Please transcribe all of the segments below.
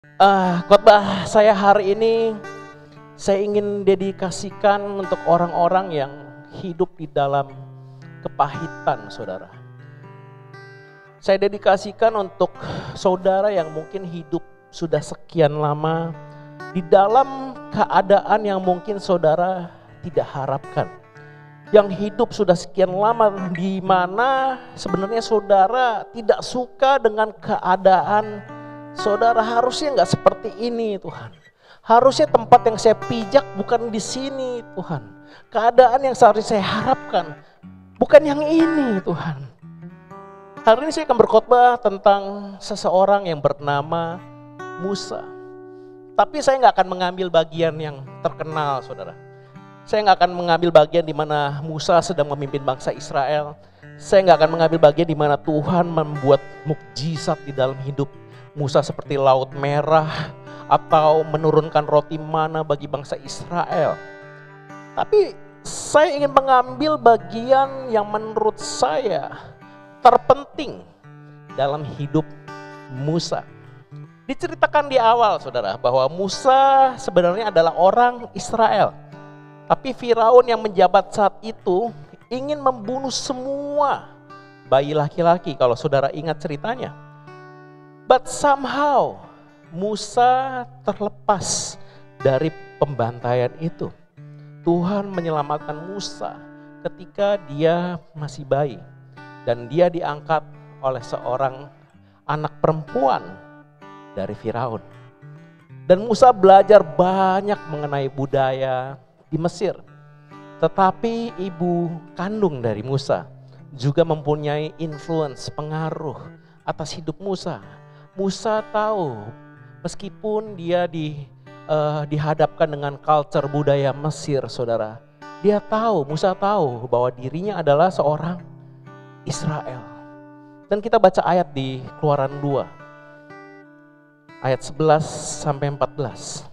Khotbah saya hari ini saya ingin dedikasikan untuk orang-orang yang hidup di dalam kepahitan, saudara. Saya dedikasikan untuk saudara yang mungkin hidup sudah sekian lama di dalam keadaan yang mungkin saudara tidak harapkan. Yang hidup sudah sekian lama di mana sebenarnya saudara tidak suka dengan keadaan saudara. Harusnya nggak seperti ini, Tuhan. Harusnya tempat yang saya pijak bukan di sini, Tuhan. Keadaan yang seharusnya saya harapkan bukan yang ini, Tuhan. Hari ini saya akan berkhotbah tentang seseorang yang bernama Musa. Tapi saya nggak akan mengambil bagian yang terkenal, saudara. Saya nggak akan mengambil bagian di mana Musa sedang memimpin bangsa Israel. Saya nggak akan mengambil bagian di mana Tuhan membuat mukjizat di dalam hidup Musa seperti laut merah atau menurunkan roti mana bagi bangsa Israel. Tapi saya ingin mengambil bagian yang menurut saya terpenting dalam hidup Musa. Diceritakan di awal, saudara, bahwa Musa sebenarnya adalah orang Israel. Tapi Firaun yang menjabat saat itu ingin membunuh semua bayi laki-laki, kalau saudara ingat ceritanya. But somehow Musa terlepas dari pembantaian itu. Tuhan menyelamatkan Musa ketika dia masih bayi. Dan dia diangkat oleh seorang anak perempuan dari Firaun. Dan Musa belajar banyak mengenai budaya di Mesir. Tetapi ibu kandung dari Musa juga mempunyai influence, pengaruh atas hidup Musa. Musa tahu meskipun dia dihadapkan dengan culture budaya Mesir, saudara. Musa tahu bahwa dirinya adalah seorang Israel. Dan kita baca ayat di Keluaran 2. Ayat 11 sampai 14.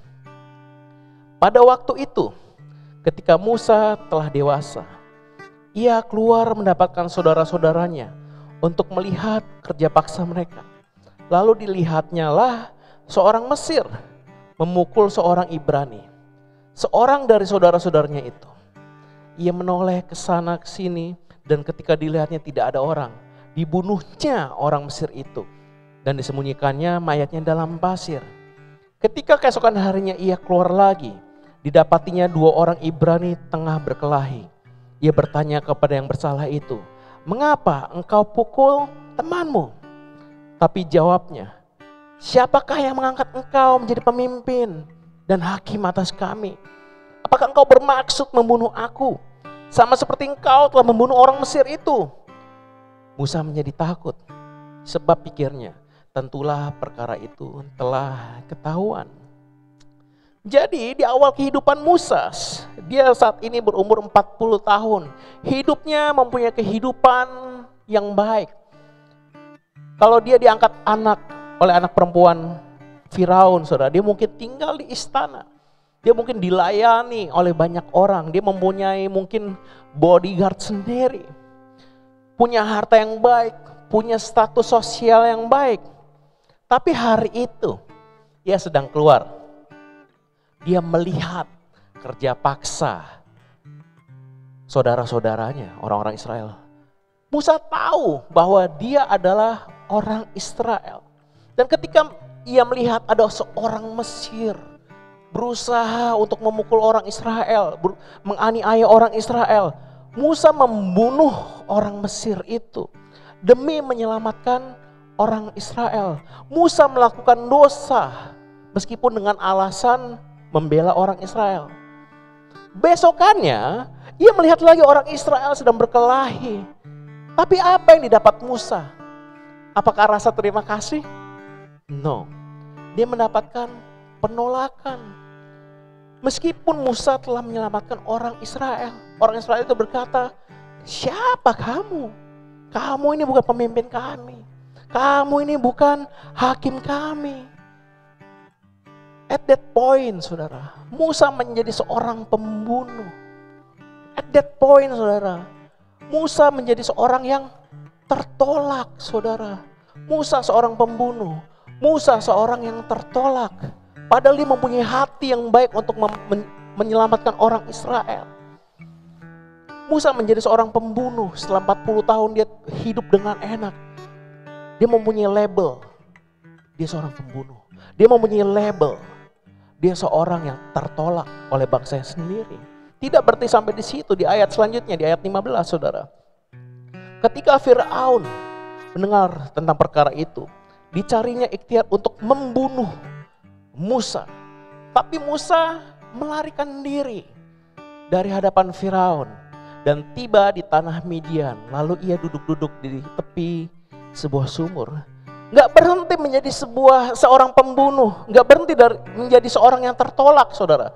Pada waktu itu, ketika Musa telah dewasa, ia keluar mendapatkan saudara-saudaranya untuk melihat kerja paksa mereka. Lalu dilihatnya lah seorang Mesir memukul seorang Ibrani, seorang dari saudara-saudaranya itu. Ia menoleh ke sana ke sini dan ketika dilihatnya tidak ada orang, dibunuhnya orang Mesir itu dan disembunyikannya mayatnya dalam pasir. Ketika keesokan harinya ia keluar lagi, didapatinya dua orang Ibrani tengah berkelahi. Ia bertanya kepada yang bersalah itu, "Mengapa engkau pukul temanmu?" Tapi jawabnya, "Siapakah yang mengangkat engkau menjadi pemimpin dan hakim atas kami? Apakah engkau bermaksud membunuh aku, sama seperti engkau telah membunuh orang Mesir itu?" Musa menjadi takut, sebab pikirnya, tentulah perkara itu telah ketahuan. Jadi di awal kehidupan Musa, dia saat ini berumur 40 tahun. Hidupnya mempunyai kehidupan yang baik. Kalau dia diangkat oleh anak perempuan Firaun, saudara, dia mungkin tinggal di istana. Dia mungkin dilayani oleh banyak orang. Dia mempunyai mungkin bodyguard sendiri. Punya harta yang baik, punya status sosial yang baik. Tapi hari itu dia sedang keluar. Dia melihat kerja paksa saudara-saudaranya, orang-orang Israel. Musa tahu bahwa dia adalah orang Israel. Dan ketika ia melihat ada seorang Mesir berusaha untuk memukul orang Israel, menganiaya orang Israel, Musa membunuh orang Mesir itu demi menyelamatkan orang Israel. Musa melakukan dosa meskipun dengan alasan membela orang Israel. Besokannya ia melihat lagi orang Israel sedang berkelahi. Tapi apa yang didapat Musa? Apakah rasa terima kasih? No. Dia mendapatkan penolakan. Meskipun Musa telah menyelamatkan orang Israel. Orang Israel itu berkata, "Siapa kamu? Kamu ini bukan pemimpin kami. Kamu ini bukan hakim kami." At that point, saudara, Musa menjadi seorang pembunuh. At that point, saudara, Musa menjadi seorang yang tertolak, saudara. Musa seorang pembunuh. Musa seorang yang tertolak, padahal dia mempunyai hati yang baik untuk menyelamatkan orang Israel. Musa menjadi seorang pembunuh, setelah 40 tahun dia hidup dengan enak. Dia mempunyai label, dia seorang pembunuh. Dia mempunyai label, dia seorang yang tertolak oleh bangsanya sendiri. Tidak berhenti sampai di situ, di ayat selanjutnya, di ayat 15 saudara. Ketika Firaun mendengar tentang perkara itu, dicarinya ikhtiar untuk membunuh Musa. Tapi Musa melarikan diri dari hadapan Firaun dan tiba di tanah Midian. Lalu ia duduk-duduk di tepi sebuah sumur. Gak berhenti menjadi seorang pembunuh, gak berhenti menjadi seorang yang tertolak saudara.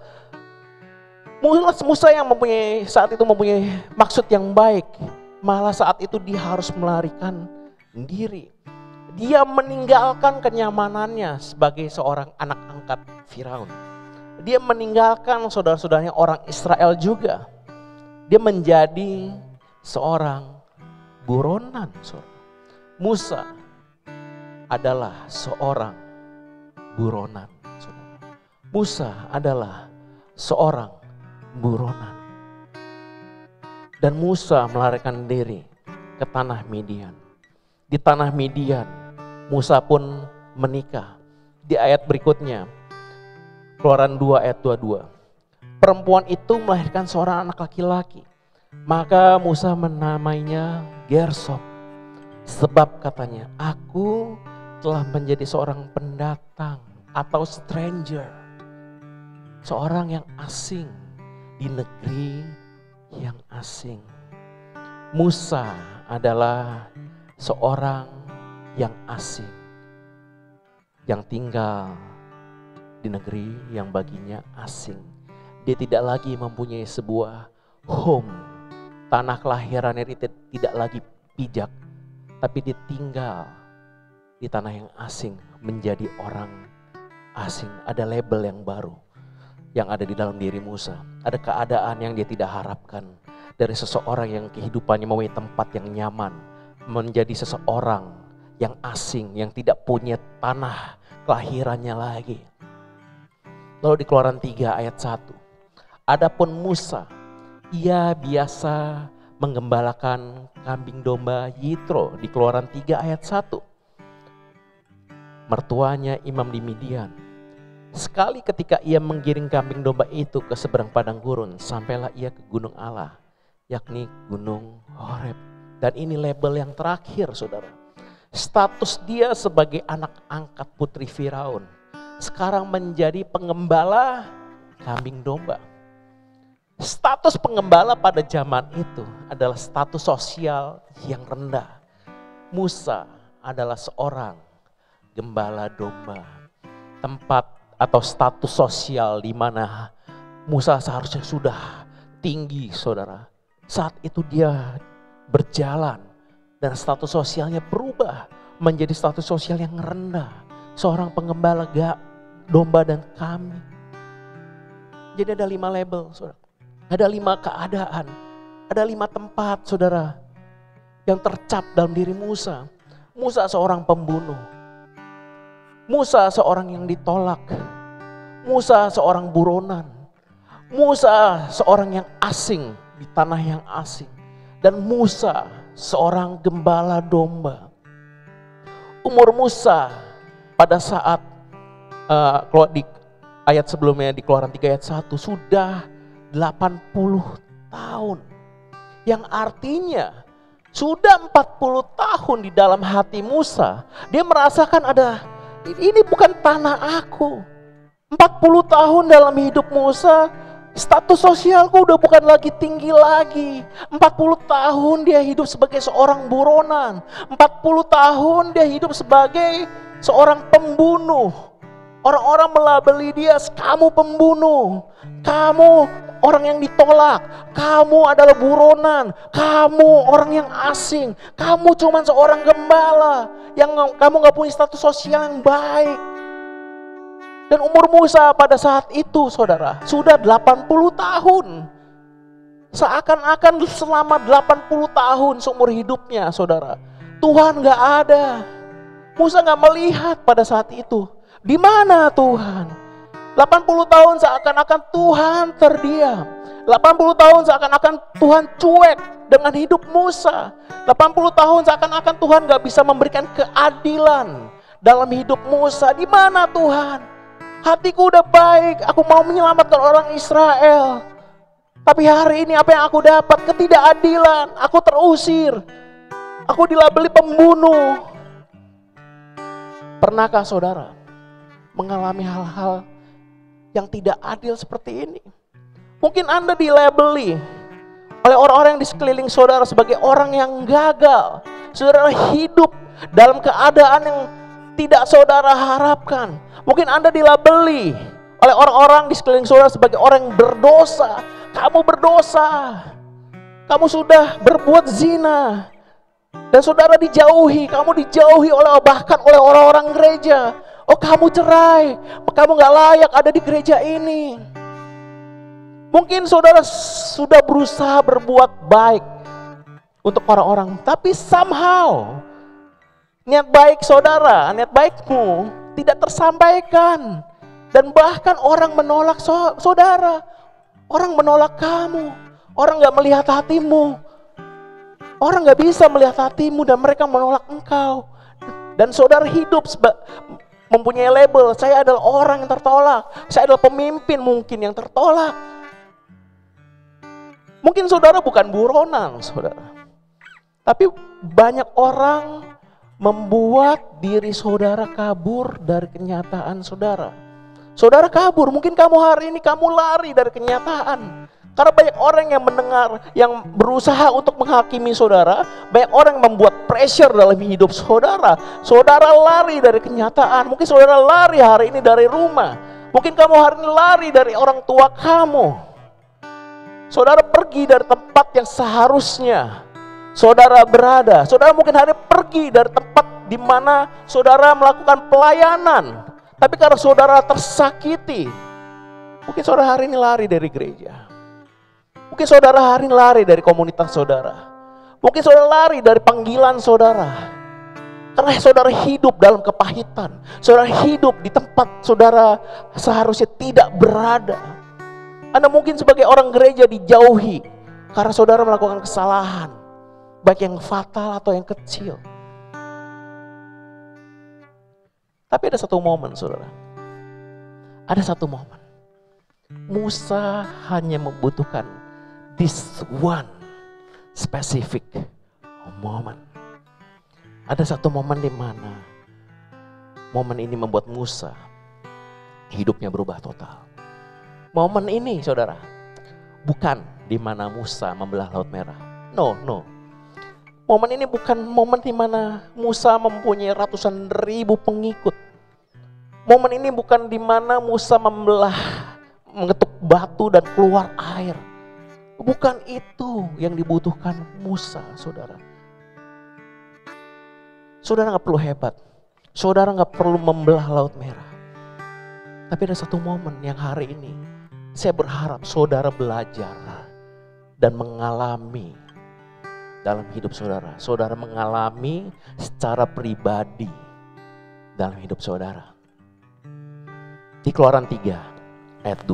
Musa yang saat itu mempunyai maksud yang baik, malah saat itu dia harus melarikan diri. Dia meninggalkan kenyamanannya sebagai seorang anak angkat Firaun. Dia meninggalkan saudara-saudaranya orang Israel juga. Dia menjadi seorang buronan. Musa adalah seorang buronan. Musa adalah seorang buronan. Dan Musa melarikan diri ke tanah Midian. Di tanah Midian, Musa pun menikah. Di ayat berikutnya, Keluaran 2 ayat 22. Perempuan itu melahirkan seorang anak laki-laki. Maka Musa menamainya Gersom. Sebab katanya, aku telah menjadi seorang pendatang atau stranger. Seorang yang asing di negeri yang asing. Musa adalah seorang yang asing. Yang tinggal di negeri yang baginya asing. Dia tidak lagi mempunyai sebuah home. Tanah kelahirannya tidak lagi pijak. Tapi dia tinggal di tanah yang asing, menjadi orang asing. Ada label yang baru yang ada di dalam diri Musa. Ada keadaan yang dia tidak harapkan dari seseorang yang kehidupannya mempunyai tempat yang nyaman, menjadi seseorang yang asing, yang tidak punya tanah kelahirannya lagi. Lalu di Keluaran 3 ayat 1. Adapun Musa, ia biasa menggembalakan kambing domba Yitro di Keluaran 3 ayat 1. Mertuanya imam di Midian. Sekali ketika ia menggiring kambing domba itu ke seberang padang gurun, sampailah ia ke gunung Allah, yakni gunung Horeb. Dan ini label yang terakhir saudara. Status dia sebagai anak angkat putri Firaun sekarang menjadi pengembala kambing domba. Status pengembala pada zaman itu adalah status sosial yang rendah. Musa adalah seorang gembala domba. Tempat atau status sosial di mana Musa seharusnya sudah tinggi saudara. Saat itu dia berjalan dan status sosialnya berubah menjadi status sosial yang rendah. Seorang pengembala domba dan kambing. Jadi ada 5 label saudara. Ada 5 keadaan, ada 5 tempat saudara yang tercap dalam diri Musa. Musa seorang pembunuh. Musa seorang yang ditolak. Musa seorang buronan. Musa seorang yang asing di tanah yang asing. Dan Musa seorang gembala domba. Umur Musa pada saat di ayat sebelumnya di Keluaran 3 ayat 1 sudah 80 tahun. Yang artinya sudah 40 tahun di dalam hati Musa. Dia merasakan ini bukan tanah aku. 40 tahun dalam hidup Musa, status sosialku udah bukan lagi tinggi lagi. 40 tahun dia hidup sebagai seorang buronan. 40 tahun dia hidup sebagai seorang pembunuh. Orang-orang melabeli dia, kamu pembunuh, kamu orang yang ditolak, kamu adalah buronan, kamu orang yang asing, kamu cuma seorang gembala yang kamu gak punya status sosial yang baik. Dan umur Musa pada saat itu saudara sudah 80 tahun. Seakan-akan selama 80 tahun seumur hidupnya saudara, Tuhan gak ada. Musa gak melihat pada saat itu. Di mana Tuhan? 80 tahun seakan-akan Tuhan terdiam. 80 tahun seakan-akan Tuhan cuek dengan hidup Musa. 80 tahun seakan-akan Tuhan gak bisa memberikan keadilan dalam hidup Musa. Di mana Tuhan? Hatiku udah baik, aku mau menyelamatkan orang Israel. Tapi hari ini apa yang aku dapat? Ketidakadilan, aku terusir. Aku dilabeli pembunuh. Pernahkah saudara mengalami hal-hal yang tidak adil seperti ini? Mungkin Anda dilabeli oleh orang-orang yang di sekeliling saudara sebagai orang yang gagal. Saudara hidup dalam keadaan yang tidak saudara harapkan. Mungkin Anda dilabeli oleh orang-orang di sekeliling saudara sebagai orang yang berdosa. Kamu berdosa, kamu sudah berbuat zina, dan saudara dijauhi, kamu dijauhi bahkan oleh orang-orang gereja. Oh, kamu cerai, kamu gak layak ada di gereja ini. Mungkin saudara sudah berusaha berbuat baik untuk orang-orang, tapi somehow niat baik saudara, niat baikmu tidak tersampaikan. Dan bahkan orang menolak saudara, orang menolak kamu, orang gak melihat hatimu. Orang gak bisa melihat hatimu dan mereka menolak engkau. Dan saudara hidup mempunyai label, saya adalah orang yang tertolak. Saya adalah pemimpin mungkin yang tertolak. Mungkin saudara bukan buronan saudara. Tapi banyak orang membuat diri saudara kabur dari kenyataan saudara. Saudara kabur, mungkin kamu hari ini kamu lari dari kenyataan. Karena banyak orang yang mendengar, yang berusaha untuk menghakimi saudara. Banyak orang yang membuat pressure dalam hidup saudara. Saudara lari dari kenyataan. Mungkin saudara lari hari ini dari rumah. Mungkin kamu hari ini lari dari orang tua kamu. Saudara pergi dari tempat yang seharusnya saudara berada. Saudara mungkin hari ini pergi dari tempat di mana saudara melakukan pelayanan. Tapi karena saudara tersakiti, mungkin saudara hari ini lari dari gereja. Mungkin saudara hari ini lari dari komunitas saudara. Mungkin saudara lari dari panggilan saudara. Karena saudara hidup dalam kepahitan. Saudara hidup di tempat saudara seharusnya tidak berada. Anda mungkin sebagai orang gereja dijauhi karena saudara melakukan kesalahan, baik yang fatal atau yang kecil. Tapi ada satu momen saudara. Ada satu momen. Musa hanya membutuhkan this one specific moment. Ada satu momen di mana momen ini membuat Musa hidupnya berubah total. Momen ini saudara, bukan di mana Musa membelah Laut Merah. No. Momen ini bukan momen di mana Musa mempunyai ratusan ribu pengikut. Momen ini bukan di mana Musa mengetuk batu dan keluar air. Bukan itu yang dibutuhkan Musa, saudara. Saudara gak perlu hebat. Saudara gak perlu membelah Laut Merah. Tapi ada satu momen yang hari ini saya berharap saudara belajar dan mengalami dalam hidup saudara. Saudara mengalami secara pribadi dalam hidup saudara. Di Keluaran 3 ayat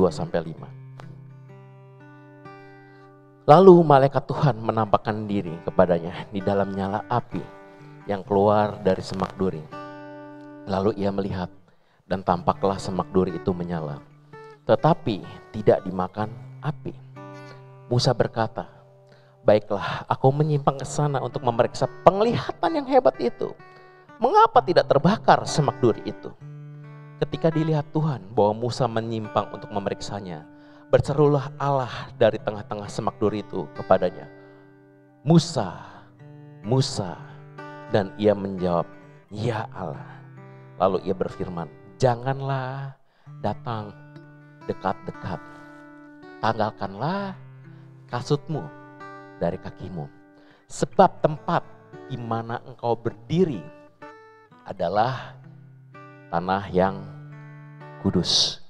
2-5. Lalu malaikat Tuhan menampakkan diri kepadanya di dalam nyala api yang keluar dari semak duri. Lalu ia melihat dan tampaklah semak duri itu menyala, tetapi tidak dimakan api. Musa berkata, baiklah, aku menyimpang ke sana untuk memeriksa penglihatan yang hebat itu. Mengapa tidak terbakar semak duri itu? Ketika dilihat Tuhan bahwa Musa menyimpang untuk memeriksanya, berserulah Allah dari tengah-tengah semak duri itu kepadanya, Musa, Musa. Dan ia menjawab, ya Allah. Lalu ia berfirman, janganlah datang dekat-dekat. Tanggalkanlah kasutmu dari kakimu. Sebab tempat di mana engkau berdiri adalah tanah yang kudus.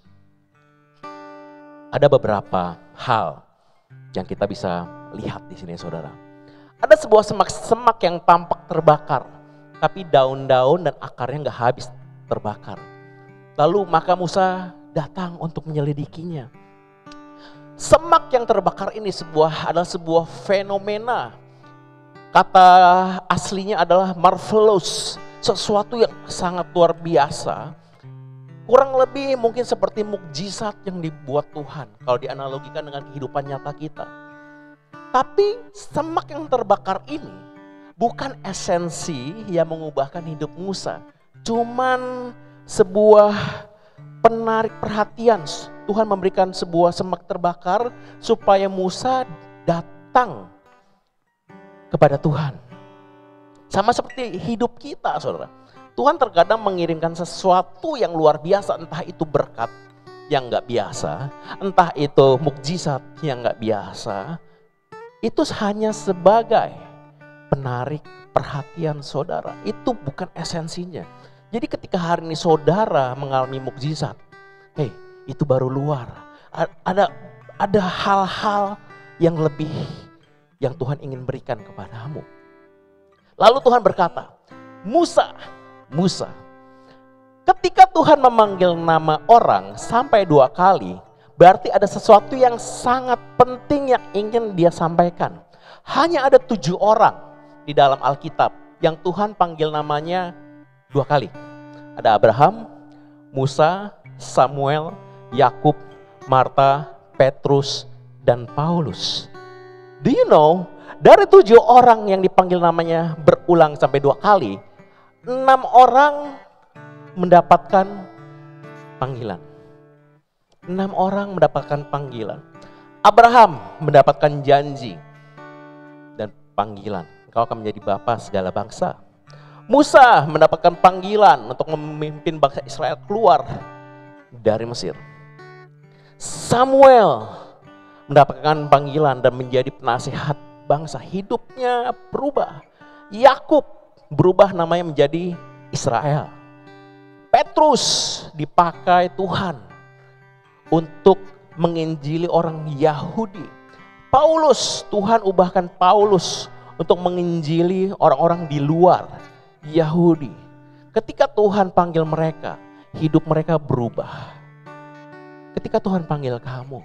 Ada beberapa hal yang kita bisa lihat di sini saudara. Ada sebuah semak-semak yang tampak terbakar. tapi daun-daun dan akarnya nggak habis terbakar. Lalu maka Musa datang untuk menyelidikinya. Semak yang terbakar ini adalah sebuah fenomena. Kata aslinya adalah marvelous, sesuatu yang sangat luar biasa. Kurang lebih mungkin seperti mukjizat yang dibuat Tuhan kalau dianalogikan dengan kehidupan nyata kita. Tapi semak yang terbakar ini bukan esensi yang mengubahkan hidup Musa. Cuman sebuah penarik perhatian. Tuhan memberikan sebuah semak terbakar supaya Musa datang kepada Tuhan. Sama seperti hidup kita, saudara. Tuhan terkadang mengirimkan sesuatu yang luar biasa, entah itu berkat yang gak biasa, entah itu mukjizat yang gak biasa. Itu hanya sebagai penarik perhatian saudara. Itu bukan esensinya. Jadi ketika hari ini saudara mengalami mukjizat, itu baru luar. Ada hal-hal yang lebih yang Tuhan ingin berikan kepadamu. Lalu Tuhan berkata, Musa, ketika Tuhan memanggil nama orang sampai 2 kali, berarti ada sesuatu yang sangat penting yang ingin dia sampaikan. Hanya ada 7 orang di dalam Alkitab yang Tuhan panggil namanya 2 kali. Ada Abraham, Musa, Samuel, Yakub, Marta, Petrus, dan Paulus. Do you know, dari 7 orang yang dipanggil namanya berulang sampai 2 kali, 6 orang mendapatkan panggilan. 6 orang mendapatkan panggilan. Abraham mendapatkan janji dan panggilan. Engkau akan menjadi bapa segala bangsa. Musa mendapatkan panggilan untuk memimpin bangsa Israel keluar dari Mesir. Samuel mendapatkan panggilan dan menjadi penasihat bangsa. Hidupnya berubah. Yakub berubah namanya menjadi Israel. Petrus dipakai Tuhan untuk menginjili orang Yahudi. Paulus, Tuhan ubahkan Paulus untuk menginjili orang-orang di luar Yahudi. Ketika Tuhan panggil mereka, hidup mereka berubah. Ketika Tuhan panggil kamu,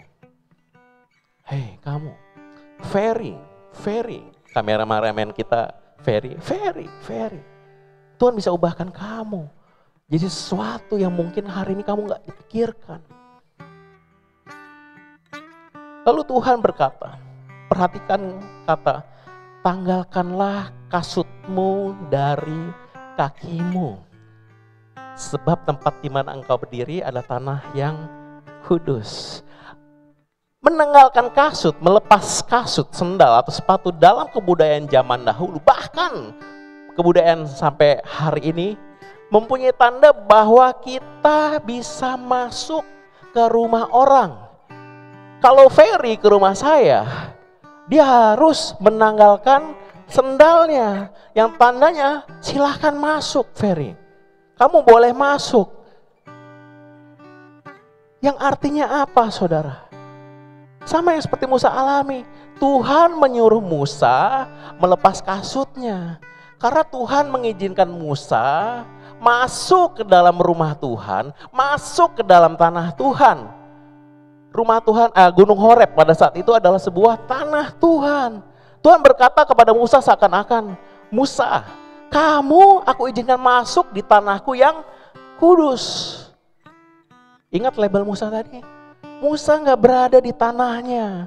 kamu, very, kameramen kita, very. Tuhan bisa ubahkan kamu jadi sesuatu yang mungkin hari ini kamu gak dipikirkan. Lalu Tuhan berkata, perhatikan kata, tanggalkanlah kasutmu dari kakimu. Sebab tempat di mana engkau berdiri adalah tanah yang kudus. Menanggalkan kasut, melepas kasut, sendal atau sepatu dalam kebudayaan zaman dahulu, bahkan kebudayaan sampai hari ini, mempunyai tanda bahwa kita bisa masuk ke rumah orang. Kalau Ferry ke rumah saya, dia harus menanggalkan sendalnya yang tandanya silahkan masuk Ferry. Kamu boleh masuk. Yang artinya apa saudara? Sama yang seperti Musa alami. Tuhan menyuruh Musa melepas kasutnya. Karena Tuhan mengizinkan Musa masuk ke dalam rumah Tuhan, masuk ke dalam tanah Tuhan. Rumah Tuhan, Gunung Horeb pada saat itu adalah sebuah tanah Tuhan. Tuhan berkata kepada Musa seakan-akan, Musa, kamu aku izinkan masuk di tanahku yang kudus. Ingat label Musa tadi? Musa gak berada di tanahnya.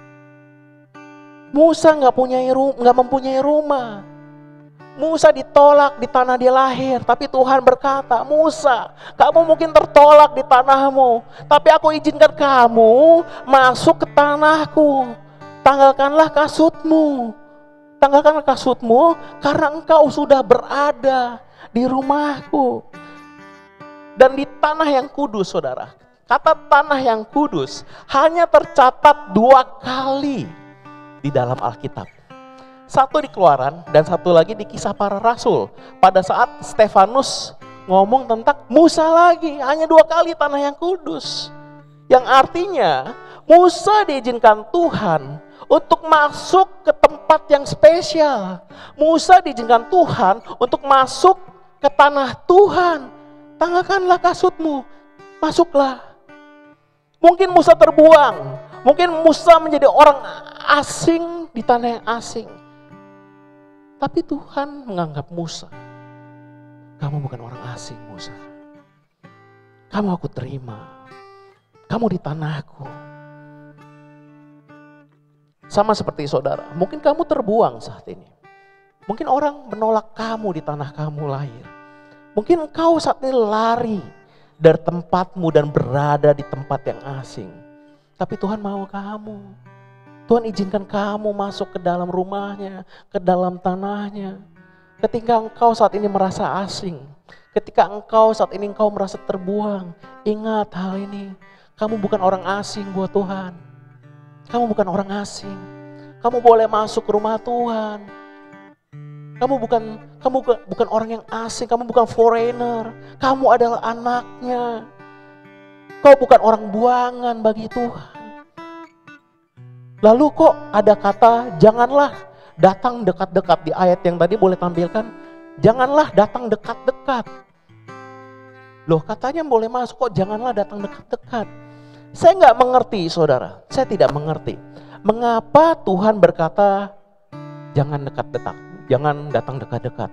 Musa gak mempunyai rumah. Musa ditolak di tanah dia lahir, tapi Tuhan berkata, Musa, kamu mungkin tertolak di tanahmu, tapi aku izinkan kamu masuk ke tanahku. Tanggalkanlah kasutmu. Tanggalkanlah kasutmu karena engkau sudah berada di rumahku. Dan di tanah yang kudus, saudara. Kata tanah yang kudus hanya tercatat 2 kali di dalam Alkitab. Satu di Keluaran dan satu lagi di Kisah Para Rasul. Pada saat Stefanus ngomong tentang Musa lagi, hanya 2 kali tanah yang kudus. Yang artinya Musa diizinkan Tuhan untuk masuk ke tempat tempat yang spesial. Musa diizinkan Tuhan untuk masuk ke tanah Tuhan. Tanggalkanlah kasutmu, masuklah. Mungkin Musa terbuang, mungkin Musa menjadi orang asing di tanah yang asing. Tapi Tuhan menganggap Musa, kamu bukan orang asing Musa. Kamu aku terima, kamu di tanahku. Sama seperti saudara, mungkin kamu terbuang saat ini. Mungkin orang menolak kamu di tanah kamu lahir. Mungkin engkau saat ini lari dari tempatmu dan berada di tempat yang asing. Tapi Tuhan mau kamu. Tuhan izinkan kamu masuk ke dalam rumahnya, ke dalam tanahnya. Ketika engkau saat ini merasa asing, ketika engkau saat ini engkau merasa terbuang, ingat hal ini. Kamu bukan orang asing buat Tuhan. Kamu bukan orang asing. Kamu boleh masuk ke rumah Tuhan. Kamu bukan orang yang asing, kamu bukan foreigner. Kamu adalah anaknya. Kau bukan orang buangan bagi Tuhan. Lalu kok ada kata janganlah datang dekat-dekat di ayat yang tadi boleh tampilkan. Janganlah datang dekat-dekat. Loh katanya boleh masuk kok janganlah datang dekat-dekat. Saya nggak mengerti saudara, saya tidak mengerti. Mengapa Tuhan berkata jangan dekat-dekat, jangan datang dekat-dekat.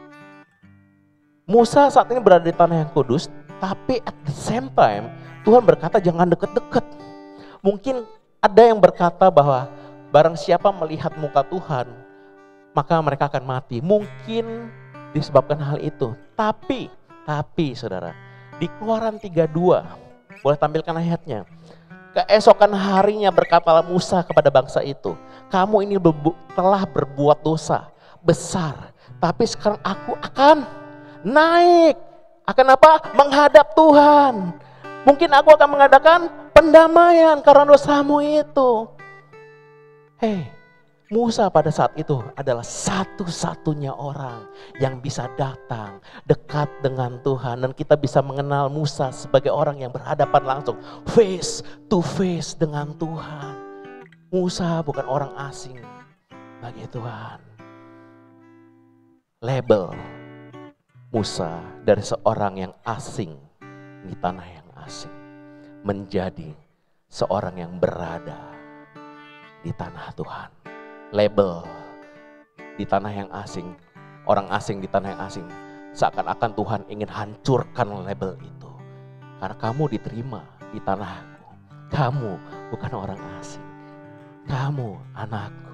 Musa saat ini berada di tanah yang kudus, tapi at the same time Tuhan berkata jangan dekat-dekat. Mungkin ada yang berkata bahwa barang siapa melihat muka Tuhan, maka mereka akan mati. Mungkin disebabkan hal itu. Tapi saudara, di Keluaran 32, boleh tampilkan ayatnya. Keesokan harinya berkatalah Musa kepada bangsa itu, kamu ini telah berbuat dosa besar. Tapi sekarang aku akan naik. Akan apa? Menghadap Tuhan. Mungkin aku akan mengadakan pendamaian karena dosamu itu. Musa pada saat itu adalah satu-satunya orang yang bisa datang dekat dengan Tuhan. Dan kita bisa mengenal Musa sebagai orang yang berhadapan langsung, face to face dengan Tuhan. Musa bukan orang asing bagi Tuhan. Label Musa dari seorang yang asing di tanah yang asing menjadi seorang yang berada di tanah Tuhan. Label di tanah yang asing, orang asing di tanah yang asing. Seakan-akan Tuhan ingin hancurkan label itu. Karena kamu diterima di tanahku. Kamu bukan orang asing. Kamu anakku.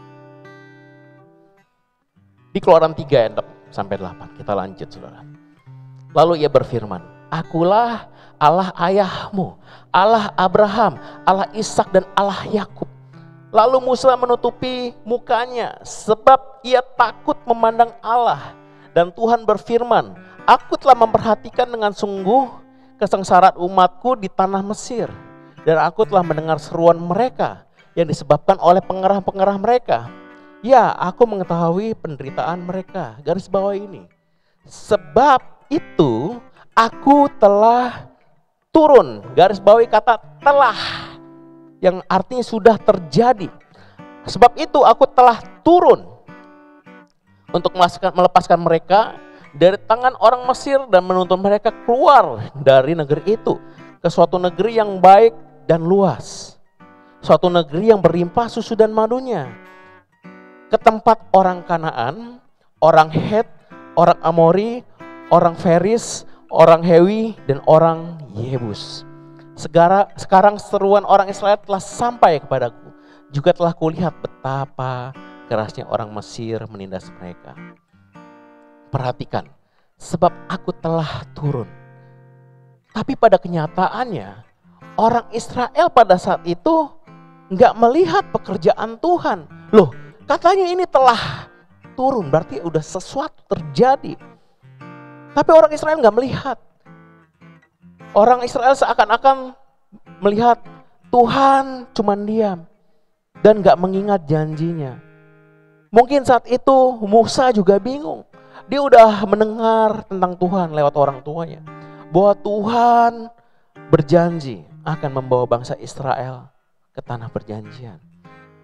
Di Keluaran 3 ayat 6-8 kita lanjut saudara. Lalu ia berfirman, akulah Allah ayahmu, Allah Abraham, Allah Ishak dan Allah Yakub. Lalu Musa menutupi mukanya sebab ia takut memandang Allah. Dan Tuhan berfirman, aku telah memperhatikan dengan sungguh kesengsaraan umatku di tanah Mesir. Dan aku telah mendengar seruan mereka yang disebabkan oleh pengerah-pengerah mereka. Ya, aku mengetahui penderitaan mereka. Garis bawah ini. Sebab itu aku telah turun. Garis bawahi kata telah. Yang artinya sudah terjadi. Sebab itu aku telah turun untuk melepaskan mereka dari tangan orang Mesir dan menuntun mereka keluar dari negeri itu ke suatu negeri yang baik dan luas. Suatu negeri yang berlimpah susu dan madunya. Ke tempat orang Kanaan, orang Het, orang Amori, orang Feris, orang Hewi dan orang Yebus. Sekarang seruan orang Israel telah sampai kepadaku. Juga telah kulihat betapa kerasnya orang Mesir menindas mereka. Perhatikan, sebab aku telah turun. Tapi pada kenyataannya, orang Israel pada saat itu nggak melihat pekerjaan Tuhan. Loh, katanya ini telah turun, berarti udah sesuatu terjadi. Tapi orang Israel nggak melihat. Orang Israel seakan-akan melihat Tuhan cuman diam dan gak mengingat janjinya. Mungkin saat itu Musa juga bingung. Dia udah mendengar tentang Tuhan lewat orang tuanya. Bahwa Tuhan berjanji akan membawa bangsa Israel ke tanah perjanjian.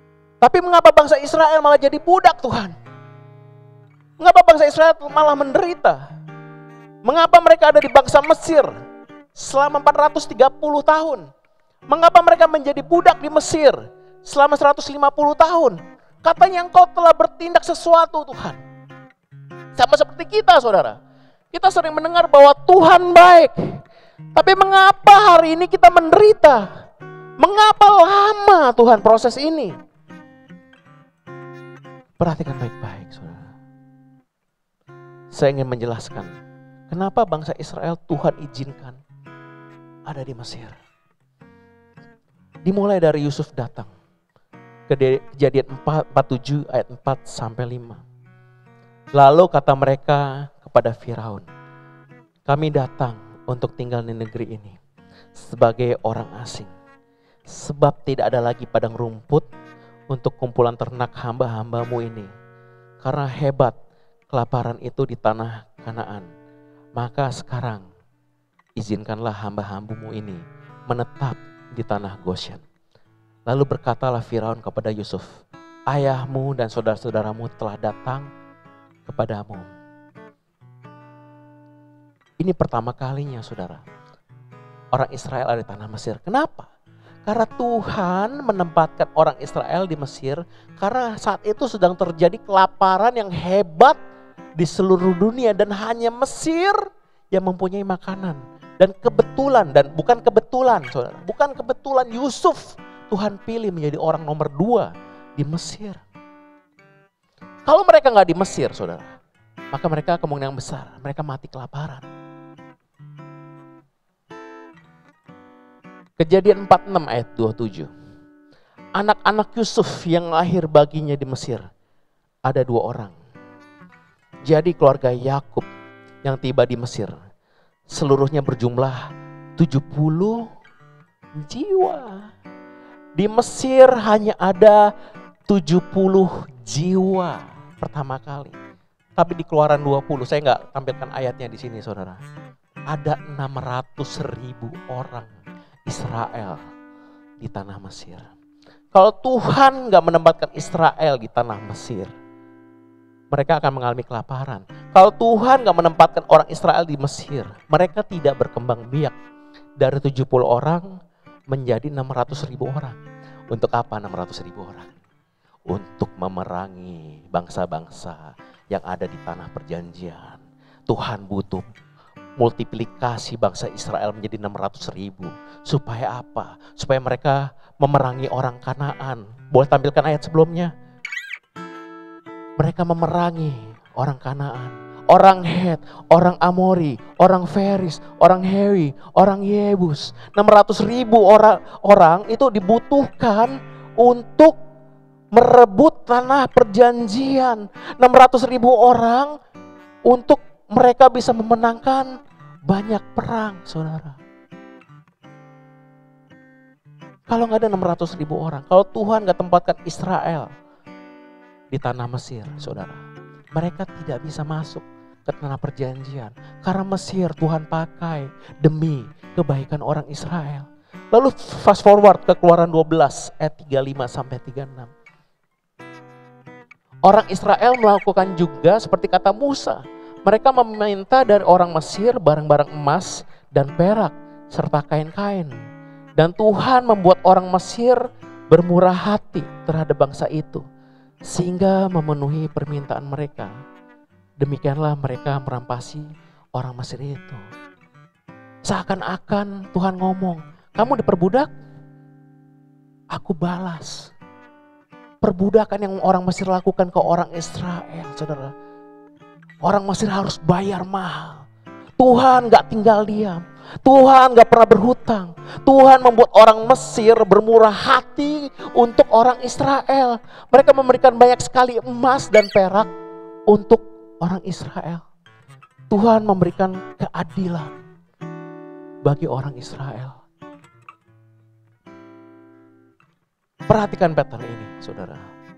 Tapi mengapa bangsa Israel malah jadi budak Tuhan? Mengapa bangsa Israel malah menderita? Mengapa mereka ada di bangsa Mesir selama 430 tahun? Mengapa mereka menjadi budak di Mesir selama 150 tahun? Katanya engkau telah bertindak sesuatu Tuhan. Sama seperti kita saudara. Kita sering mendengar bahwa Tuhan baik. Tapi mengapa hari ini kita menderita? Mengapa lama Tuhan proses ini? Perhatikan baik-baik saudara. Saya ingin menjelaskan kenapa bangsa Israel Tuhan izinkan ada di Mesir. Dimulai dari Yusuf datang. Kejadian 47 ayat 4 sampai 5. Lalu kata mereka kepada Firaun, kami datang untuk tinggal di negeri ini sebagai orang asing. Sebab tidak ada lagi padang rumput untuk kumpulan ternak hamba-hambamu ini. Karena hebat kelaparan itu di tanah Kanaan. Maka sekarang izinkanlah hamba-hambamu ini menetap di tanah Goshen. Lalu berkatalah Firaun kepada Yusuf, ayahmu dan saudara-saudaramu telah datang kepadamu. Ini pertama kalinya saudara, orang Israel ada di tanah Mesir. Kenapa? Karena Tuhan menempatkan orang Israel di Mesir karena saat itu sedang terjadi kelaparan yang hebat di seluruh dunia dan hanya Mesir yang mempunyai makanan. Dan kebetulan, dan bukan kebetulan saudara, bukan kebetulan Yusuf Tuhan pilih menjadi orang nomor 2 di Mesir. Kalau mereka nggak di Mesir saudara, maka mereka kemungkinan besar mereka mati kelaparan. Kejadian 46 ayat 27. Anak-anak Yusuf yang lahir baginya di Mesir ada 2 orang. Jadi keluarga Yakub yang tiba di Mesir seluruhnya berjumlah 70 jiwa. Di Mesir hanya ada 70 jiwa pertama kali. Tapi di Keluaran 20, saya nggak tampilkan ayatnya di sini saudara. Ada 600.000 orang Israel di tanah Mesir. Kalau Tuhan nggak menempatkan Israel di tanah Mesir, mereka akan mengalami kelaparan. Kalau Tuhan gak menempatkan orang Israel di Mesir, mereka tidak berkembang biak. Dari 70 orang menjadi 600.000 orang. Untuk apa 600.000 orang? Untuk memerangi bangsa-bangsa yang ada di tanah perjanjian. Tuhan butuh multiplikasi bangsa Israel menjadi 600.000. Supaya apa? Supaya mereka memerangi orang Kanaan. Boleh tampilkan ayat sebelumnya? Mereka memerangi orang Kanaan, orang Het, orang Amori, orang Feris, orang Hewi, orang Yebus. 600.000 orang itu dibutuhkan untuk merebut tanah perjanjian. 600.000 orang untuk mereka bisa memenangkan banyak perang saudara. Kalau nggak ada 600.000 orang, kalau Tuhan nggak tempatkan Israel di tanah Mesir, saudara, mereka tidak bisa masuk ke tanah perjanjian. Karena Mesir Tuhan pakai demi kebaikan orang Israel. Lalu fast forward ke Keluaran 12 ayat 35 sampai 36. Orang Israel melakukan juga seperti kata Musa. Mereka meminta dari orang Mesir barang-barang emas dan perak serta kain-kain. Dan Tuhan membuat orang Mesir bermurah hati terhadap bangsa itu, sehingga memenuhi permintaan mereka. Demikianlah mereka merampasi orang Mesir itu. Seakan-akan Tuhan ngomong, kamu diperbudak, aku balas. Perbudakan yang orang Mesir lakukan ke orang Israel, saudara. Orang Mesir harus bayar mahal. Tuhan gak tinggal diam. Tuhan gak pernah berhutang. Tuhan membuat orang Mesir bermurah hati untuk orang Israel. Mereka memberikan banyak sekali emas dan perak untuk orang Israel. Tuhan memberikan keadilan bagi orang Israel. Perhatikan pattern ini, saudara.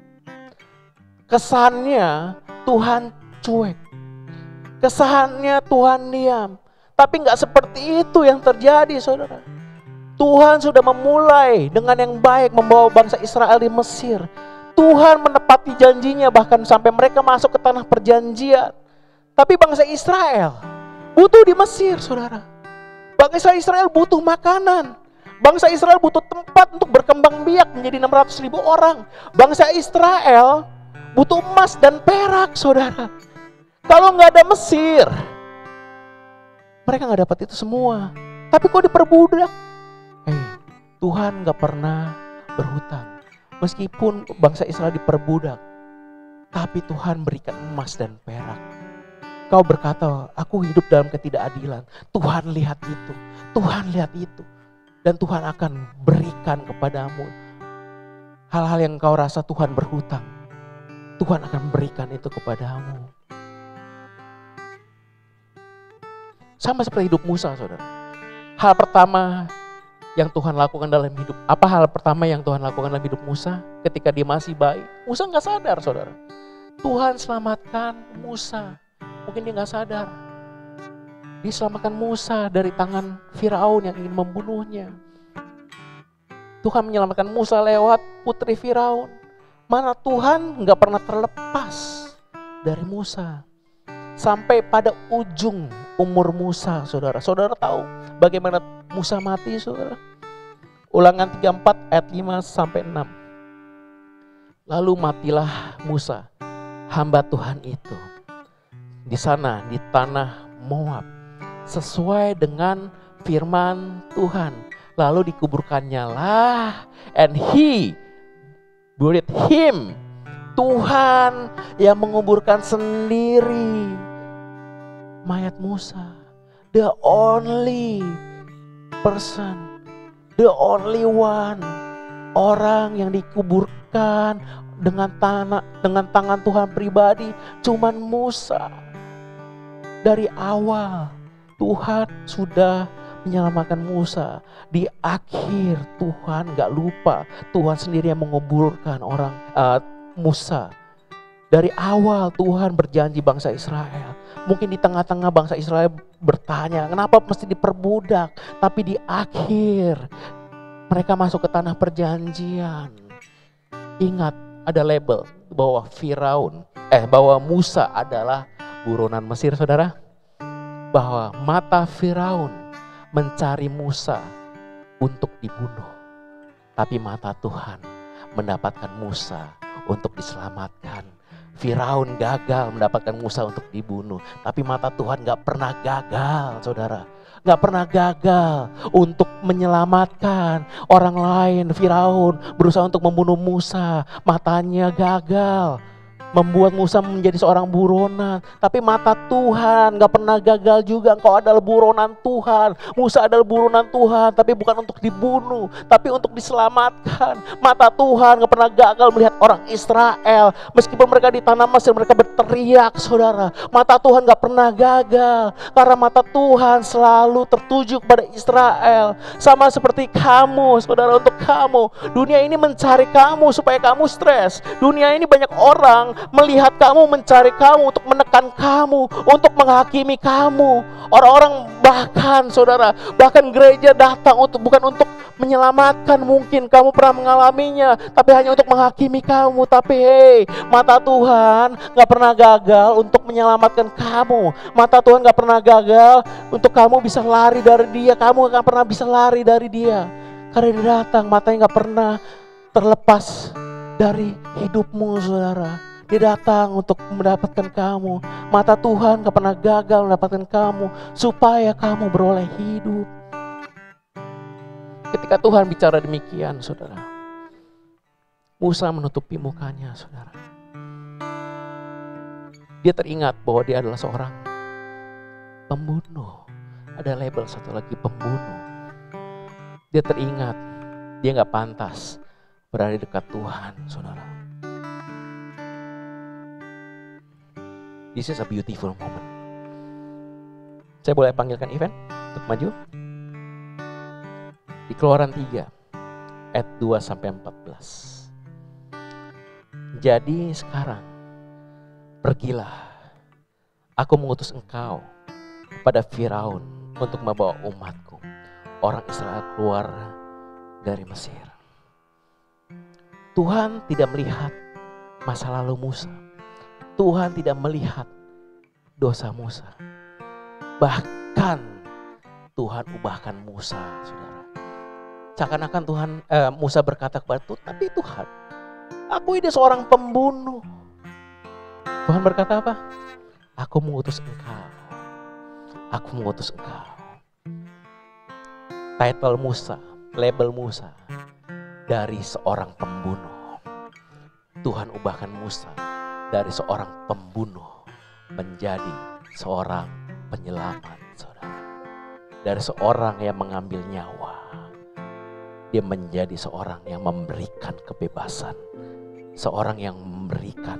Kesannya Tuhan cuek. Kesannya Tuhan diam. Tapi gak seperti itu yang terjadi, saudara. Tuhan sudah memulai dengan yang baik membawa bangsa Israel di Mesir. Tuhan menepati janjinya bahkan sampai mereka masuk ke tanah perjanjian. Tapi bangsa Israel butuh di Mesir, saudara. Bangsa Israel butuh makanan. Bangsa Israel butuh tempat untuk berkembang biak menjadi 600.000 orang. Bangsa Israel butuh emas dan perak, saudara. Kalau nggak ada Mesir, mereka nggak dapat itu semua. Tapi kok diperbudak? Tuhan nggak pernah berhutang. Meskipun bangsa Israel diperbudak, tapi Tuhan berikan emas dan perak. Kau berkata, aku hidup dalam ketidakadilan. Tuhan lihat itu, Tuhan lihat itu. Dan Tuhan akan berikan kepadamu hal-hal yang kau rasa Tuhan berhutang. Tuhan akan berikan itu kepadamu. Sama seperti hidup Musa, saudara. Hal pertama yang Tuhan lakukan dalam hidup, apa hal pertama yang Tuhan lakukan dalam hidup Musa ketika dia masih bayi? Musa gak sadar, saudara. Tuhan selamatkan Musa. Mungkin dia gak sadar. Dia selamatkan Musa dari tangan Firaun yang ingin membunuhnya. Tuhan menyelamatkan Musa lewat putri Firaun. Mana Tuhan gak pernah terlepas dari Musa. Sampai pada ujung umur Musa, saudara. Saudara tahu bagaimana Musa mati, saudara? Ulangan 34 ayat 5-6. Lalu matilah Musa, hamba Tuhan itu, di sana di tanah Moab, sesuai dengan firman Tuhan. Lalu dikuburkannya lah, and he buried him. Tuhan yang menguburkan sendiri mayat Musa. The only person, the only one, orang yang dikuburkan dengan tangan Tuhan pribadi, cuman Musa. Dari awal Tuhan sudah menyelamatkan Musa. Di akhir Tuhan gak lupa, Tuhan sendiri yang menguburkan Musa. Dari awal Tuhan berjanji bangsa Israel. Mungkin di tengah-tengah bangsa Israel bertanya, kenapa mesti diperbudak? Tapi di akhir mereka masuk ke tanah perjanjian. Ingat, ada label bahwa bahwa Musa adalah buronan Mesir, saudara. Bahwa mata Firaun mencari Musa untuk dibunuh. Tapi mata Tuhan mendapatkan Musa untuk diselamatkan. Firaun gagal mendapatkan Musa untuk dibunuh. Tapi mata Tuhan gak pernah gagal, saudara. Gak pernah gagal untuk menyelamatkan orang lain. Firaun berusaha untuk membunuh Musa. Matanya gagal, membuat Musa menjadi seorang buronan. Tapi mata Tuhan gak pernah gagal juga. Engkau adalah buronan Tuhan. Musa adalah buronan Tuhan. Tapi bukan untuk dibunuh, tapi untuk diselamatkan. Mata Tuhan gak pernah gagal melihat orang Israel. Meskipun mereka di tanah Mesir, mereka berteriak, saudara. Mata Tuhan gak pernah gagal. Karena mata Tuhan selalu tertuju kepada Israel. Sama seperti kamu, saudara, untuk kamu. Dunia ini mencari kamu supaya kamu stres. Dunia ini banyak orang melihat kamu, mencari kamu untuk menekan kamu, untuk menghakimi kamu. Orang-orang bahkan, saudara, bahkan gereja datang bukan untuk menyelamatkan, mungkin kamu pernah mengalaminya, tapi hanya untuk menghakimi kamu. Tapi mata Tuhan gak pernah gagal untuk menyelamatkan kamu. Mata Tuhan gak pernah gagal untuk kamu bisa lari dari dia. Kamu gak pernah bisa lari dari dia, karena dia datang. Matanya gak pernah terlepas dari hidupmu, saudara. Dia datang untuk mendapatkan kamu. Mata Tuhan gak pernah gagal mendapatkan kamu, supaya kamu beroleh hidup. Ketika Tuhan bicara demikian, saudara, Musa menutupi mukanya, saudara. Dia teringat bahwa dia adalah seorang pembunuh. Ada label satu lagi, pembunuh. Dia teringat dia gak pantas berada di dekat Tuhan, saudara. This is a beautiful moment. Saya boleh panggilkan event untuk maju? Di Keluaran 3 ayat 2-14. Jadi sekarang pergilah, aku mengutus engkau kepada Firaun untuk membawa umatku, orang Israel, keluar dari Mesir. Tuhan tidak melihat masa lalu Musa. Tuhan tidak melihat dosa Musa. Bahkan Tuhan ubahkan Musa, saudara. Seakan-akan Musa berkata kepada Tuhan, tapi Tuhan, aku ini seorang pembunuh. Tuhan berkata apa? Aku mengutus engkau. Aku mengutus engkau. Title Musa, label Musa, dari seorang pembunuh. Tuhan ubahkan Musa dari seorang pembunuh menjadi seorang penyelamat, saudara. Dari seorang yang mengambil nyawa, dia menjadi seorang yang memberikan kebebasan. Seorang yang memberikan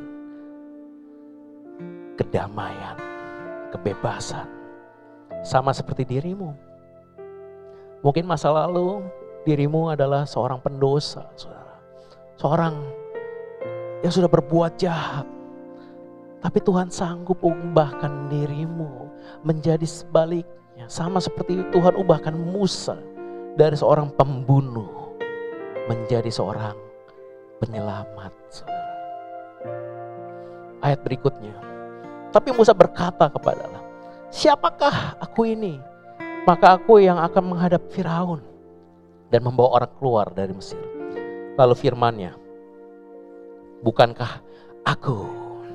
kedamaian, kebebasan. Sama seperti dirimu. Mungkin masa lalu dirimu adalah seorang pendosa, saudara. Seorang yang sudah berbuat jahat. Tapi Tuhan sanggup ubahkan dirimu menjadi sebaliknya. Sama seperti Tuhan ubahkan Musa dari seorang pembunuh menjadi seorang penyelamat, saudara. Ayat berikutnya. Tapi Musa berkata kepada Allah, siapakah aku ini? Maka aku yang akan menghadap Firaun dan membawa orang keluar dari Mesir. Lalu firman-Nya, bukankah aku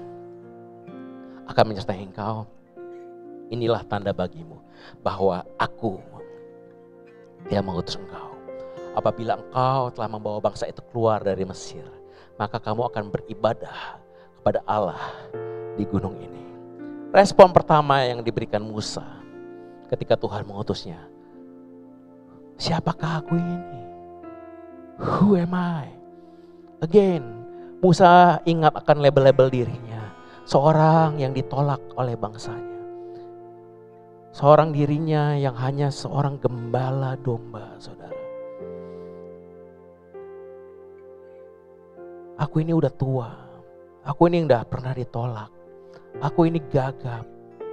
akan menyertai engkau? Inilah tanda bagimu bahwa aku yang mengutus engkau. Apabila engkau telah membawa bangsa itu keluar dari Mesir, maka kamu akan beribadah kepada Allah di gunung ini. Respon pertama yang diberikan Musa ketika Tuhan mengutusnya, siapakah aku ini? Who am I? Again, Musa ingat akan label-label dirinya. Seorang yang ditolak oleh bangsanya. Seorang dirinya yang hanya seorang gembala domba, saudara. Aku ini udah tua. Aku ini udah pernah ditolak. Aku ini gagap.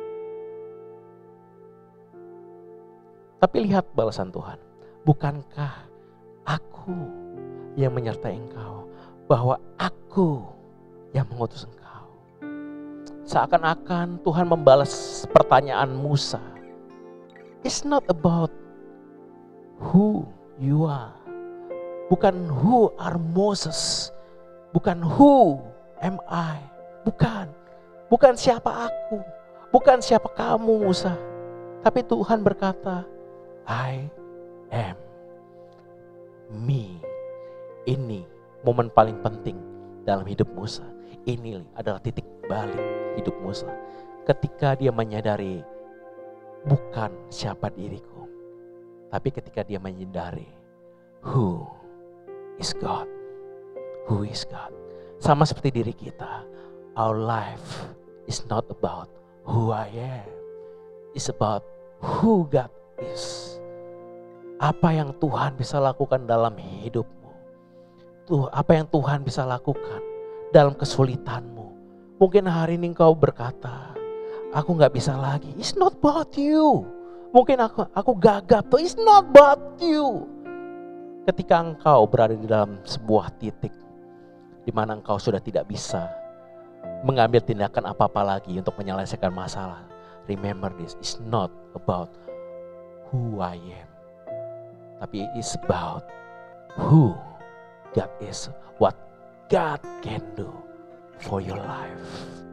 Tapi lihat balasan Tuhan. Bukankah aku yang menyertai engkau? Bahwa aku yang mengutus engkau. Seakan-akan Tuhan membalas pertanyaan Musa. It's not about who you are. Bukan who are Moses. Bukan who am I. Bukan siapa aku. Bukan siapa kamu Musa. Tapi Tuhan berkata, I am me. Ini momen paling penting dalam hidup Musa. Ini adalah titik balik hidup Musa. Ketika dia menyadari bukan siapa diriku. Tapi ketika dia menyadari who is God. Who is God. Sama seperti diri kita. Our life is not about who I am. It's about who God is. Apa yang Tuhan bisa lakukan dalam hidupmu. Apa yang Tuhan bisa lakukan dalam kesulitanmu. Mungkin hari ini engkau berkata, aku gak bisa lagi. It's not about you. Mungkin aku gagap. It's not about you. Ketika engkau berada di dalam sebuah titik di mana engkau sudah tidak bisa mengambil tindakan apa-apa lagi untuk menyelesaikan masalah. Remember this, it's not about who I am. Tapi it is about who God is. What God can do for your life.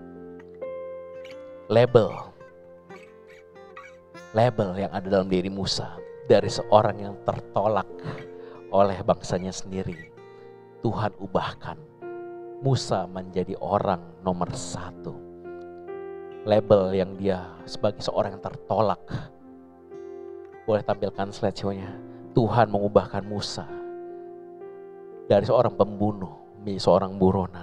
Label yang ada dalam diri Musa. Dari seorang yang tertolak oleh bangsanya sendiri. Tuhan ubahkan Musa menjadi orang nomor 1. Label yang dia sebagai seorang yang tertolak. Boleh tampilkan slideshow-nya. Tuhan mengubahkan Musa dari seorang pembunuh menjadi seorang buronan.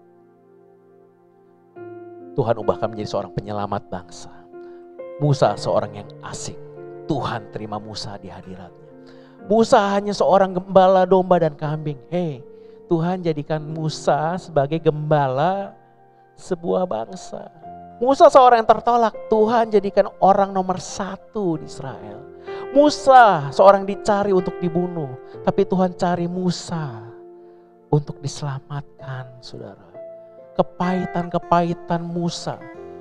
Tuhan ubahkan menjadi seorang penyelamat bangsa. Musa seorang yang asing. Tuhan terima Musa di hadiratnya. Musa hanya seorang gembala domba dan kambing. Tuhan jadikan Musa sebagai gembala sebuah bangsa. Musa seorang yang tertolak. Tuhan jadikan orang nomor 1 di Israel. Musa seorang dicari untuk dibunuh. Tapi Tuhan cari Musa untuk diselamatkan, saudara. kepahitan-kepahitan Musa,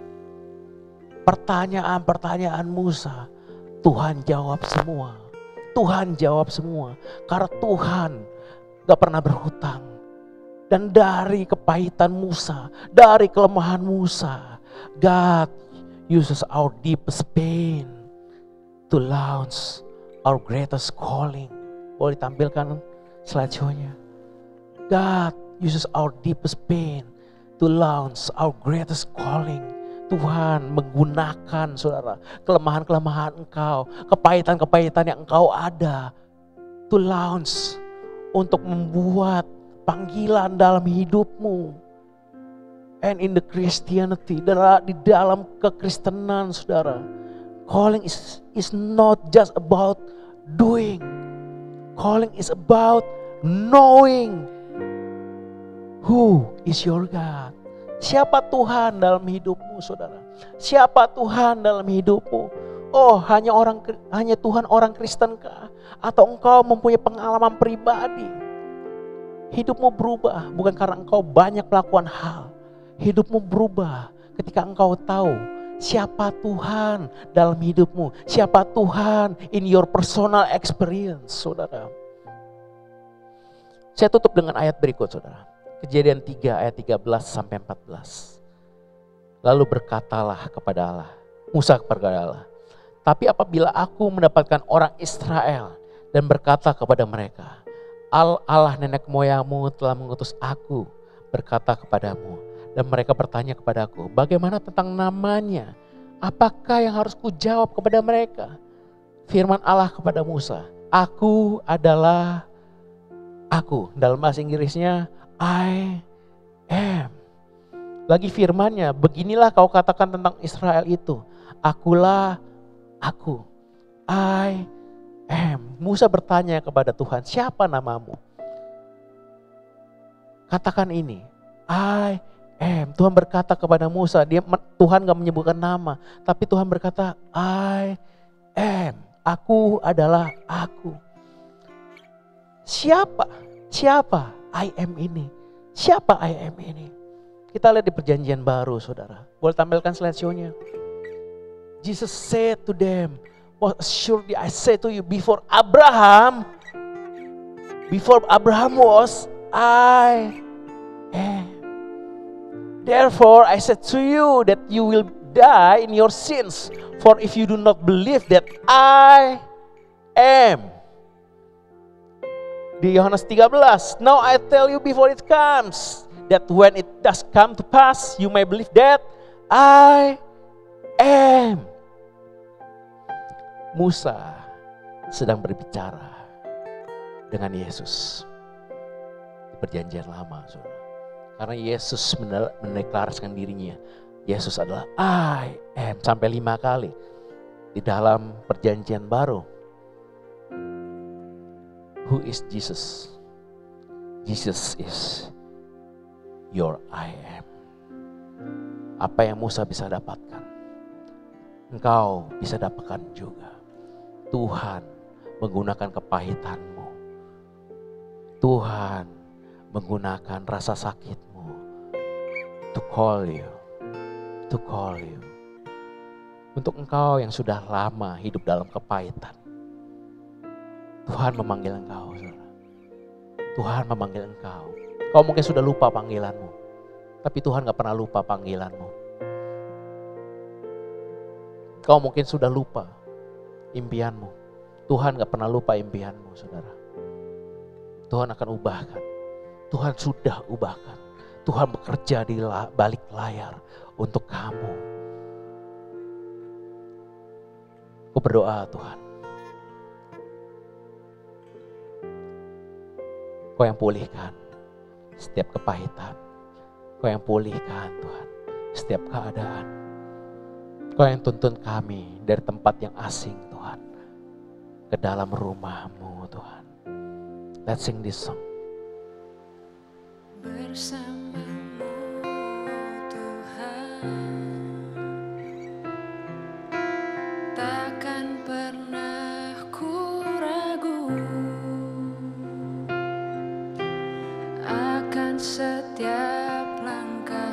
pertanyaan-pertanyaan Musa, Tuhan jawab semua. Tuhan jawab semua. Karena Tuhan gak pernah berhutang. Dan dari kepahitan Musa, dari kelemahan Musa, God uses our deepest pain to launch our greatest calling. Boleh ditampilkan slideshow-nya. God uses our deepest pain to launch our greatest calling. Tuhan menggunakan saudara kelemahan-kelemahan engkau, kepahitan-kepahitan yang engkau ada, to launch, untuk membuat panggilan dalam hidupmu. And in the Christianity, di dalam kekristenan saudara, calling is not just about doing. Calling is about knowing who is your God. Siapa Tuhan dalam hidupmu saudara? Siapa Tuhan dalam hidupmu? Oh, hanya Tuhan orang Kristen kah? Atau engkau mempunyai pengalaman pribadi? Hidupmu berubah bukan karena engkau banyak melakukan hal. Hidupmu berubah ketika engkau tahu siapa Tuhan dalam hidupmu. Siapa Tuhan in your personal experience, saudara. Saya tutup dengan ayat berikut, saudara. Kejadian 3 ayat 13 sampai 14. Lalu berkatalah kepada Allah, Musa kepada Allah, tapi apabila aku mendapatkan orang Israel dan berkata kepada mereka, Allah nenek moyangmu telah mengutus aku berkata kepadamu. Dan mereka bertanya kepadaku, bagaimana tentang namanya? Apakah yang harus kujawab kepada mereka? Firman Allah kepada Musa, aku adalah aku. Dalam bahasa Inggrisnya, I am. Lagi firmannya, beginilah kau katakan tentang Israel itu. Akulah aku. I am. Musa bertanya kepada Tuhan, siapa namamu? Katakan ini, I am. Tuhan berkata kepada Musa, Tuhan gak menyebutkan nama, tapi Tuhan berkata, I am. Aku adalah aku. Siapa I am ini? Siapa I am ini? Kita lihat di perjanjian baru, saudara. Boleh tampilkan slideshow-nya. Jesus said to them, surely I say to you, before Abraham was, I am. Therefore I said to you that you will die in your sins. For if you do not believe that I am. Di Yohanes 13, now I tell you before it comes, that when it does come to pass, you may believe that I am. Musa sedang berbicara dengan Yesus di perjanjian lama, saudara. Karena Yesus mendeklarasikan dirinya, Yesus adalah I am sampai 5 kali di dalam perjanjian baru. Who is Jesus? Jesus is your I am. Apa yang Musa bisa dapatkan, engkau bisa dapatkan juga. Tuhan menggunakan kepahitanmu. Tuhan menggunakan rasa sakitmu to call you. Untuk engkau yang sudah lama hidup dalam kepahitan, Tuhan memanggil engkau, saudara. Tuhan memanggil engkau. Kau mungkin sudah lupa panggilanmu, tapi Tuhan gak pernah lupa panggilanmu. Kau mungkin sudah lupa impianmu. Tuhan gak pernah lupa impianmu, saudara. Tuhan akan ubahkan. Tuhan sudah ubahkan. Tuhan bekerja di balik layar untuk kamu. Aku berdoa, Tuhan, Kau yang pulihkan setiap kepahitan. Kau yang pulihkan, Tuhan, setiap keadaan. Kau yang tuntun kami dari tempat yang asing, Tuhan, ke dalam rumah-Mu, Tuhan. Let's sing this song. Bersamamu, Tuhan, takkan pernah ku ragu akan setiap langkah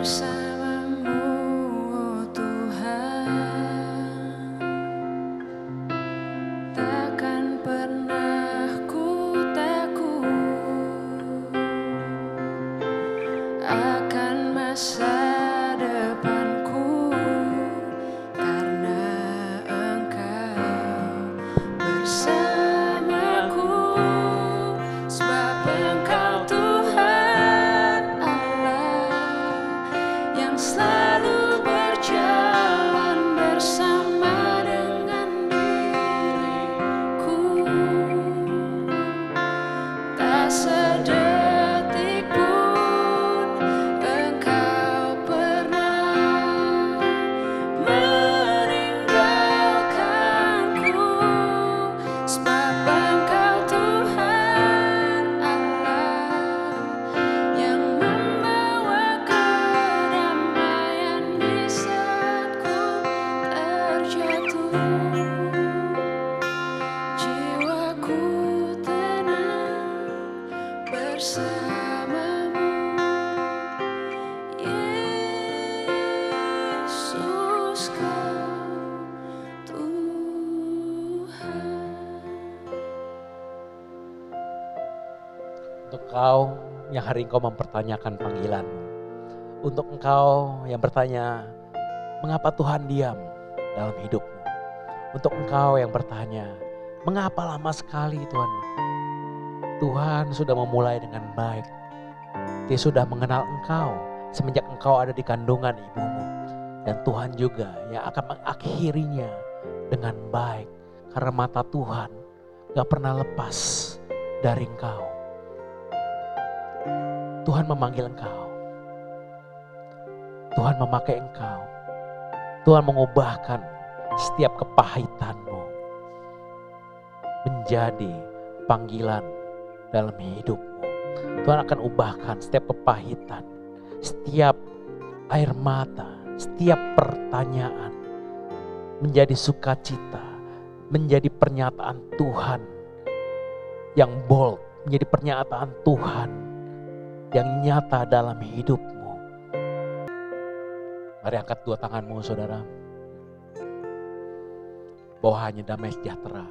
bersamamu, oh Tuhan. Takkan pernah ku takut akan masa depanku, karena Engkau bersamaku. Sebab Engkau Tuhan Allah yang selalu berjalan bersama dengan diriku. Tak sedetik pun Engkau pernah meninggalkanku. Sebab Engkau Tuhan Allah yang membawa kedamaian di saat ku terjatuh. Jiwaku tenang bersamamu, Yesus kau Tuhan. Untuk engkau yang hari engkau mempertanyakan panggilanmu. Untuk engkau yang bertanya, mengapa Tuhan diam dalam hidupmu? Untuk engkau yang bertanya, mengapa lama sekali Tuhan? Tuhan sudah memulai dengan baik. Dia sudah mengenal engkau semenjak engkau ada di kandungan ibumu. Dan Tuhan juga yang akan mengakhirinya dengan baik. Karena mata Tuhan gak pernah lepas dari engkau. Tuhan memanggil engkau. Tuhan memakai engkau. Tuhan mengubahkan setiap kepahitanmu menjadi panggilan dalam hidupmu. Tuhan akan ubahkan setiap kepahitan, setiap air mata, setiap pertanyaan menjadi sukacita, menjadi pernyataan Tuhan yang bold, menjadi pernyataan Tuhan yang nyata dalam hidupmu. Mari angkat dua tanganmu saudara. Bahwa hanya damai sejahtera.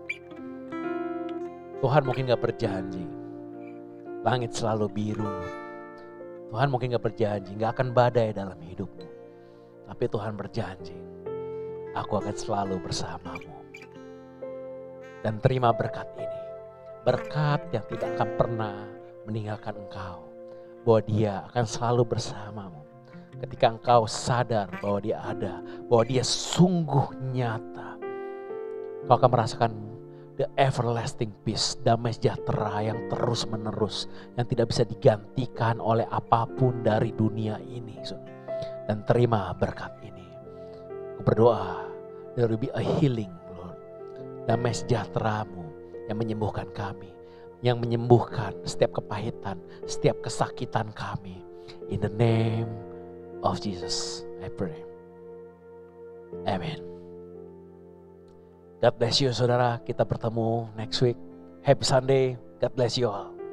Tuhan mungkin gak berjanji langit selalu biru. Tuhan mungkin gak berjanji gak akan badai dalam hidupmu. Tapi Tuhan berjanji, aku akan selalu bersamamu. Dan terima berkat ini. Berkat yang tidak akan pernah meninggalkan engkau. Bahwa dia akan selalu bersamamu. Ketika engkau sadar bahwa dia ada, bahwa dia sungguh nyata. Kau akan merasakan the everlasting peace, damai sejahtera yang terus menerus. Yang tidak bisa digantikan oleh apapun dari dunia ini. Dan terima berkat ini. Aku berdoa, there will be a healing Lord. Damai sejahteramu yang menyembuhkan kami. Yang menyembuhkan setiap kepahitan, setiap kesakitan kami. In the name of Jesus, I pray. Amen. God bless you saudara, kita bertemu next week. Happy Sunday, God bless you all.